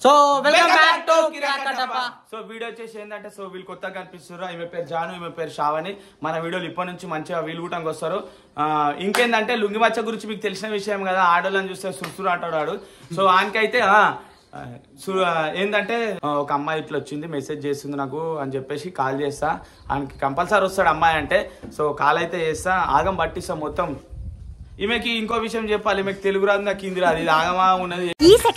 So welcome back to కిరాకటప్ప. So video వచ్చేసి ఏంటంటే సో వీళ్ళు కొత్తగా కనిపిస్తున్నారు. ఈమె పేరు జాను, ఈమె పేరు శ్రావణి. మన వీడియోలు ఇప్పటి నుంచి మంచిగా వీలు కూటానికి వస్తారు. ఇంకేందంటే లుంగి మచ్చ గురించి మీకు తెలిసిన విషయం కదా, ఆడోళ్ళని చూస్తే సుర్సురు ఆటాడాడు. సో ఆయనకైతే ఏంటంటే ఒక అమ్మాయి ఇట్లా వచ్చింది, మెసేజ్ చేస్తుంది నాకు అని చెప్పేసి కాల్ చేస్తా. ఆయనకి కంపల్సరీ వస్తాడు అమ్మాయి అంటే. సో కాల్ అయితే చేస్తా, ఆగం పట్టిస్తా మొత్తం. ఈమెకి ఇంకో విషయం చెప్పాలి, ఈమెకి తెలుగు రాదు, నాకు హిందీ రాదు. ఇది ఆగమా ఉన్నది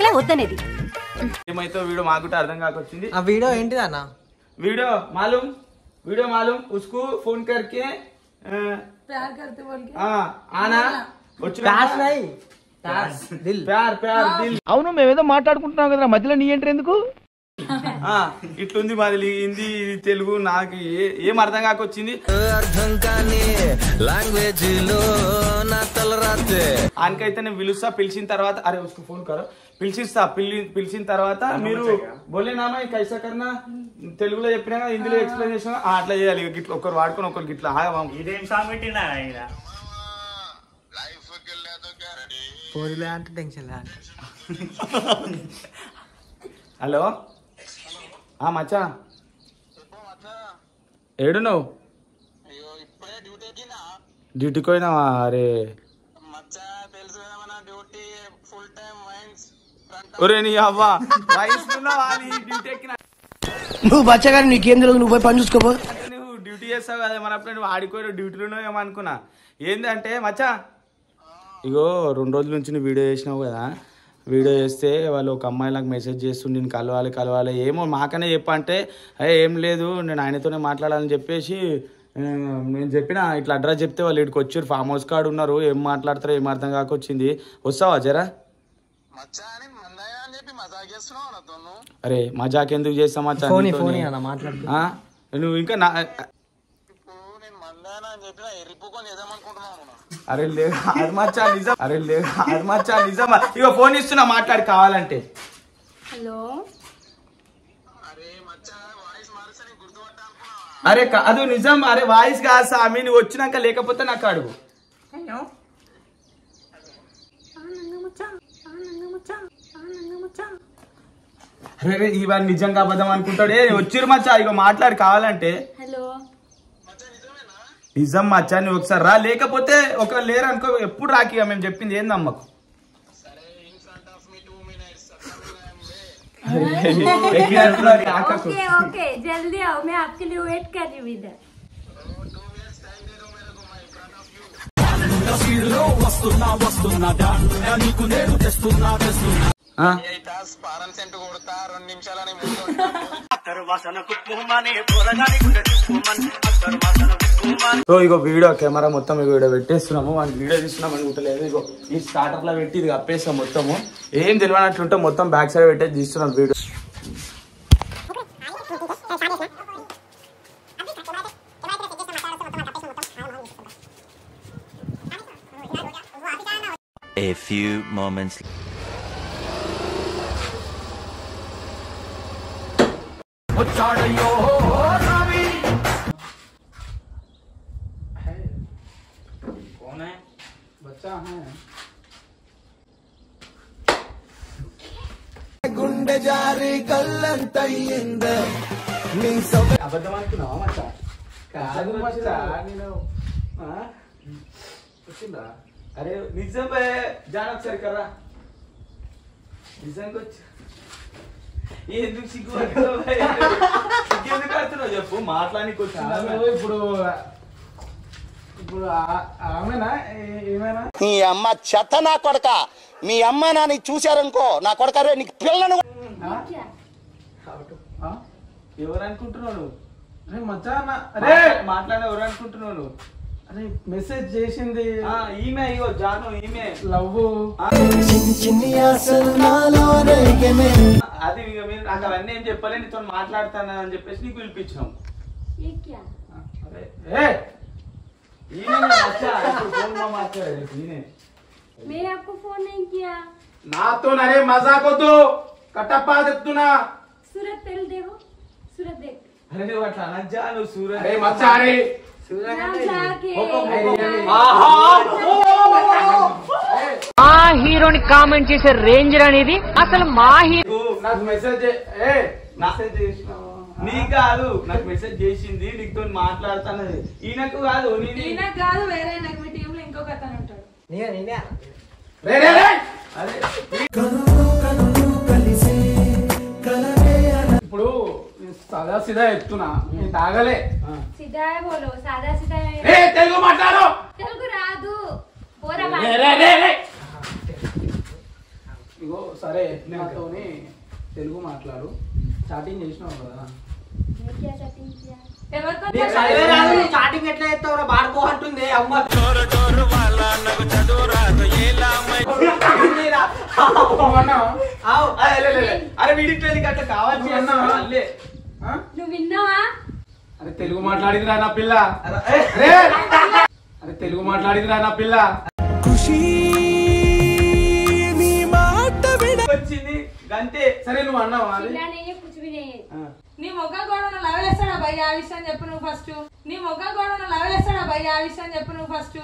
ఏమైతే వీడియో మాకు అర్థం కాకొచ్చింది. ఆ వీడియో ఏంటిది అన్న? वीडियो मालूम उसको फोन करके प्यार करते बोल के आना प्यार दिल అవును మేమేదో మాట్లాడుకుంటున్నాం కదా, మధ్యలో నీ ఎంట్రీ ఎందుకు? ఇట్లుంది మాది హిందీ తెలుగు, నాకు ఏం అర్థం కాకొచ్చింది. ఆయనకైతే నేను పిలుస్తా, పిలిచిన తర్వాత అరే उसको फोन करो పిలిచిస్తా. పిలిచిన తర్వాత మీరు బోలేనామా కైసా కర్నా తెలుగులో చెప్పినా హిందీలో ఎక్స్ప్లెయిన్ చేసినా అట్లా చేయాలి. గిట్ల ఒకరు వాడుకొని ఒకరు గిట్లా హలో మచ్చా ఏడు నువ్వు డ్యూటీకి పోయినావా? అరే ఒరే నీ అవ్వా నువ్వు బచ్చగా నీకేం తెలియదు, నువ్వు పోయి పని చూసుకోపో. నువ్వు డ్యూటీ చేస్తావు కదా, మన అప్పుడు నువ్వు ఆడిపోయి డ్యూటీలో ఏమో అనుకున్నా. ఏంటంటే మచ్చా ఇగో 2 రోజుల నుంచి నువ్వు వీడియో చేసినావు కదా, వీడియో చేస్తే వాళ్ళు ఒక అమ్మాయి నాకు మెసేజ్ చేస్తుండే నేను కలవాలి ఏమో మాకనే చెప్పంటే ఏం లేదు నేను ఆయనతోనే మాట్లాడాలని చెప్పేసి నేను చెప్పిన ఇట్లా అడ్రస్ చెప్తే వాళ్ళు ఇక్కడికి వచ్చారు, ఫామ్ హౌస్ కార్డు ఉన్నారు, ఏం మాట్లాడతారో ఏం అర్థం కాకొచ్చింది. వస్తావా జరా? అరే మజాక్ ఎందుకు చేస్తా మచ్చా, నువ్వు ఇంకా అరే లేదు అది మచ్చా నిజం, నిజం. ఇక ఫోన్ ఇస్తున్నా మాట్లాడి కావాలంటే. హలో అరే అది నిజం, అరే వాయిస్ కాదు సామి, నువ్వు వచ్చినాక లేకపోతే నాకు అడుగు. అరే ఇవన్నీ నిజంగా అబద్ధం అనుకుంటాడే, వచ్చిరు మచ్చా ఇక మాట్లాడి కావాలంటే. హలో నిజం మచ్చా, నువ్వు ఒకసారి రా, లేకపోతే ఒకరు లేరు అనుకో ఎప్పుడు రాకి మేము చెప్పింది ఏంది అమ్మకు. ओके जल्दी आओ, मैं आपके लिए वेट कर रही हूँ इधर. సో ఇగో వీడియో కెమెరా మొత్తం వీడియో పెట్టేస్తున్నాము, మనకి వీడియో తీస్తున్నాం అనుకుంటలేదు. ఇగో ఈ స్టార్టర్ లా పెట్టి ఇది కప్పేస్తాం మొత్తము, ఏం తెలియనట్లుంటే మొత్తం బ్యాక్ సైడ్ పెట్టేసి తీస్తున్నాం వీడియో. A few moments. कौन है? बच्चा है. गुंडे जारी कल्लंतయ్యింద నీ సౌ అబద్ధం అనుకున్నావా మచ్చా? కాదు మచ్చా, నేను వచ్చిందా? అరే నిజమే జాన ఒకసారి కర్రా, నిజంగా వచ్చి ఎందుకు సిగ్గుపడుతున్నావు చెప్పు, మాట్లాడానికి వచ్చి. ఇప్పుడు ఆమెనా ఏమైనా నీ అమ్మ చెత్త నా కొడక, మీ అమ్మ నాని చూశారనుకో నా కొడక, రే నీకు పిల్లను ఎవరు అనుకుంటున్నావు? అరే మచ్చా అరే మాట్లాడే ఎవరు అనుకుంటున్నావు? అరే మెసేజ్ చేసింది ఈమె, ఇగో జాను ఈమె లవ్. అది నాకు అవన్నీ ఏం చెప్పలే, నీతో మాట్లాడతాను అని చెప్పేసి నీకు పిలిపించాం. मैं आपको फोन नहीं किया. నాతో నరే మజాక్ వద్దు, కట్టప్ప చెప్తున్నా. सूरत तेल देखो, सूरत देख. అరే నువ్వు అట్లా అనజ్జా, నువ్వు సూరత్. అరే మచ్చా, అరే మా హీరోని కామెంట్ చేసే రేంజ్ అనేది అసలు మా హీరో. నాకు మెసేజ్ నీకు కాదు, నాకు మెసేజ్ చేసింది, నీతో మాట్లాడుతానది. ఈయనకు కాదు, ఈయనకు కాదు, వేరే నాకు మీ టీంలో ఇంకొక అతను ఉంటాడు. ఇప్పుడు సదా సిదా ఎత్తున్నా, నేను తాగలే. सीधा है बोलो, सादा सीधा है. తెలుగు మాట్లాడు. తెలుగు రాదు. పోరా ఇగో సరే, నాతోని తెలుగు మాట్లాడు. స్టార్టింగ్ చేసినావు కదా. ఎవరితో స్టార్టింగ్ ఎట్లా చేస్తావు? బాడుకో అంటుంది అమ్మ. అరే వీడికి అట్లా కావాలి అన్నా. నువ్వు విన్నావా? అరే తెలుగు మాట్లాడిందిరా నా పిల్ల. అరే తెలుగు మాట్లాడిందిరా నా పిల్ల. వచ్చింది గంతే. సరే నువ్వు అన్నావా? నీ మొగ్గ గోడను లవ్ చేస్తాడా భయ్య? ఆ విషయం చెప్పు నువ్వు ఫస్ట్. నీ మొగ్గ గోడను లవ్ చేస్తాడా భయ్య? ఆ విషయం చెప్పు నువ్వు ఫస్ట్.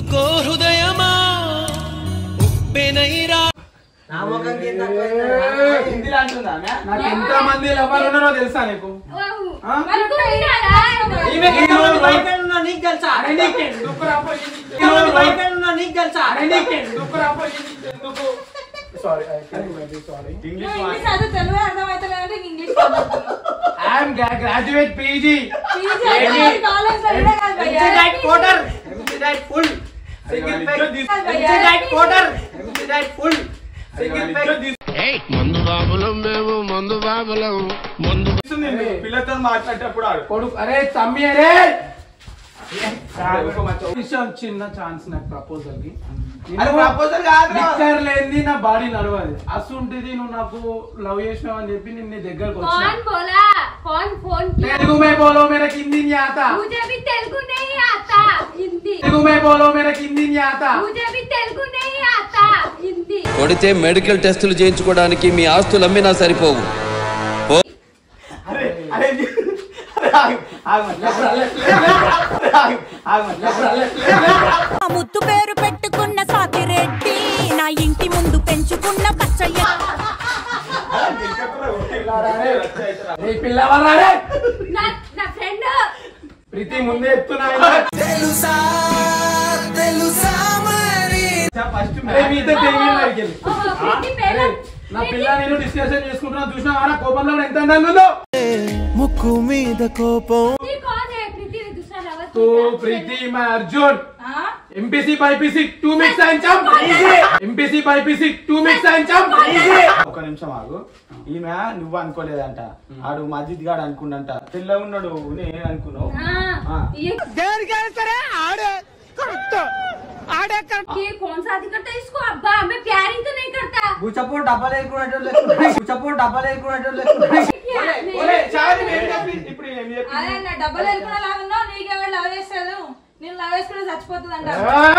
హిందీలో అంటుందా? నాకు ఎంత మంది లవ్వర్లు ఉన్నారో తెలుసా నీకు? నీకు తెలుసా? ఇంగ్లీష్ అది తెలుగు అర్థమైతే ఇంగ్లీష్ గ్రాడ్యుయేట్ పీజీ కాలేజ్ లో ఇదే కాదు భయ్య. పిల్లతో మాట్లాడేటప్పుడు కొడుకు అరే తమ్మి అరే చిన్న ఛాన్స్ నాకు ప్రపోజల్ కి. ప్రపోజల్ లేని నా బాడీ నడవాలి. అసుంటిది నువ్వు నాకు లవ్ చేసినావు అని చెప్పి నేను నీ దగ్గరకు వచ్చా. తెలుగు మే బోలో मेरा हिंदी नहीं आता. मुझे भी तेलुगु नहीं आता हिंदी. తెలుగు మే బోలో मेरा हिंदी नहीं आता. मुझे भी तेलुगु नहीं आता हिंदी. కొడితే మెడికల్ టెస్టులు చేయించుకోవడానికి మీ ఆస్తులు అమ్మినా సరిపోవు. ముద్దు పేరు పెట్టుకున్న సాతిరెడ్డి నా ఇంటి ముందు పెంచుకున్న పచ్చయ్య. నా ఫ్రెండ్ ప్రీతి ముందే ఎత్తున్నా. నా పిల్ల నేను డిస్కషన్ చేసుకుంటున్నా, చూసినా కోపంలో ఎంత ఉందో. ముక్కు మీద కోపం. तो प्रीति मैं Arjun MPC BiPC 2 mix and चंप एमपीसी बाईपीसी 2 मिक्स एंड चंप ఒక నిమిషం ఆగు. ఈమె నువ్వు అనుకోలేదంట, ఆడు మజిద్ గాడు అనుకున్నంట. పిల్ల ఉన్నాడు, నేను అనుకున్నావు. कौन सा आदि करता है इसको? अब्बा हमें प्यार ही तो नहीं करता. గుచ్చపోటు డబ్బాలు వేసుకున్నట్టు అదే నా డబ్బులు వెళ్ళుకున్న లాగా నీకెవరు లవ్ చేస్తాడు? నేను లవ్ వేసుకుని చచ్చిపోతుంది అంట.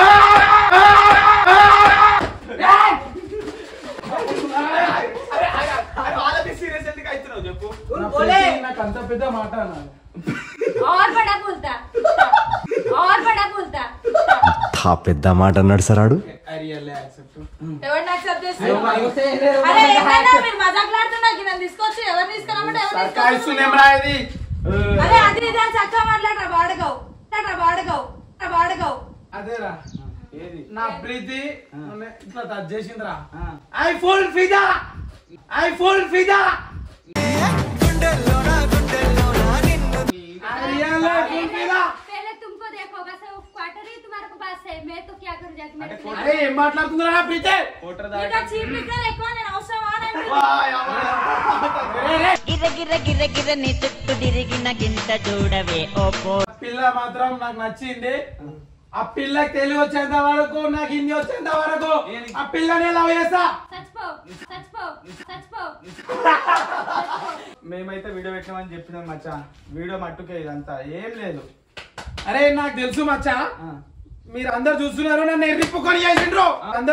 నాకు అంత పెద్ద మాట అన్నాను. और बड़ा बोलता. పెద్ద మాట అన్నాడు సార్ ఆడు. ఎవరిని యాక్సెప్ట్ చేస్తారు? అరే ఏమైనా మీరు మజాకులాడుతున్నారు. నన్ను తీసుకొచ్చి ఎవరిని తీసుకురామంటే ఎవరు అరే అది ఇది అని చక్కగా మాట్లాడరా బాడగవు. అదేరా నా ప్రీతి ఇట్లా టచ్ చేసిందిరా. ఐ ఫుల్ ఫిదా पहले तुमको देखोगा सब क्वार्टर ही तुम्हारे को पास है. मैं तो क्या कर जाती. అరే ఏం మాట్లాడుతుందిరా ప్రీతి? ఇంకా చీప్ లిక్కర్ ఎక్కువ నేను అవసరమా? గిర్ర నీ చుట్టూ తిరిగిన గింత చూడవే ఓపో. పిల్ల మాత్రం నాకు నచ్చింది. ఆ పిల్లకి తెలివి వచ్చేంత వరకు, నాకు హిందీ వచ్చేంత వరకు ఆ పిల్లనే లవ్ చేస్తా. మేమైతే వీడియో పెట్టామని చెప్పినాం మచ్చా. వీడియో మట్టుకే ఇదంతా ఏం లేదు. అరే నాకు తెలుసు మచ్చా, మీరు అందరు చూస్తున్నారు నన్ను ఎర్రిప్పుకొని చేసిండ్రు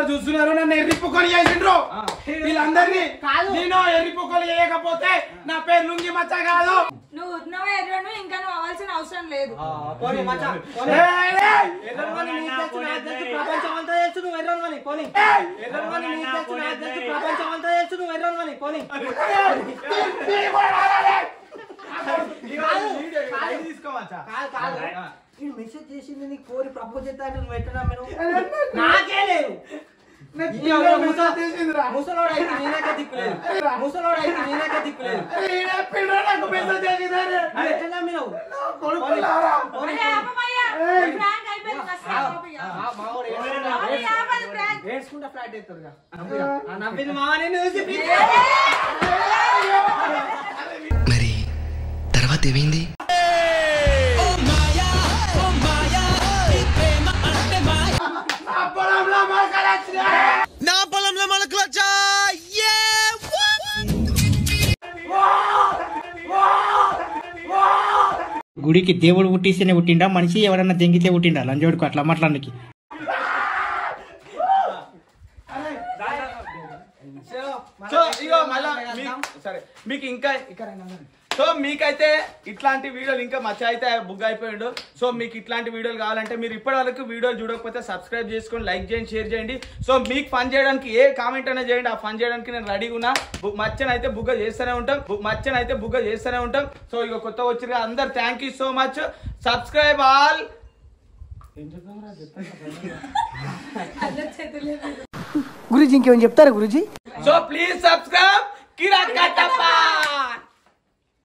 వీళ్ళందరినీ నేను ఎర్రిప్పుకొని చేయకపోతే నా పేరు లుంగి మచ్చ కాదు. నువ్వు ఉన్నవే ఎర్రను, ఇంకా నువ్వు అవ్వాల్సిన అవసరం లేదు. ప్రపంచం అంతా తెలుసు నువ్వు ఎర్రని పోనీ ప్రపంచం అంతా తెలుసు నువ్వు ఎర్రని పోనీ మెసేజ్ చేసింది నీకు కోరి ప్రపోజ్ చేస్తా అంటే నువ్వు ఎట్లా నాకే లేదు. ముసలోడు అయితే నేనకే దిక్కులేదు ఎట్లా నమ్మినావు? ఏడ్చుకుంటా ఫ్లాట్ ఎత్తారుగా నవ్వింది మామ నేను చూసి మరి తర్వాత ఏమైంది? నా పొలంలో మొలకలు వచ్చా. గుడికి దేవుడు పుట్టిస్తేనే పుట్టిండా మనిషి ఎవరన్నా దెంగితే పుట్టిండా లంజోడుకు అట్లా మాట్లాడానికి. మీకు ఇంకా సో మీకైతే ఇట్లాంటి వీడియోలు ఇంకా మచ్చ అయితే బుక్ అయిపోయాడు. సో మీకు ఇట్లాంటి వీడియోలు కావాలంటే మీరు ఇప్పటి వరకు వీడియోలు చూడకపోతే సబ్స్క్రైబ్ చేసుకొని లైక్ చేయండి, షేర్ చేయండి. సో మీకు ఫన్ చేయడానికి ఏ కామెంట్ అయినా చేయండి, ఆ ఫన్ చేయడానికి నేను రెడీగా ఉన్నా. మచ్చనైతే బుక్ చేస్తూనే ఉంటాం. సో ఇక కొత్త వచ్చిన అందరు thank you so much. Subscribe all. Guruji ఇంకేమైనా చెప్తారా Guruji? So please subscribe Kirik Kattappa.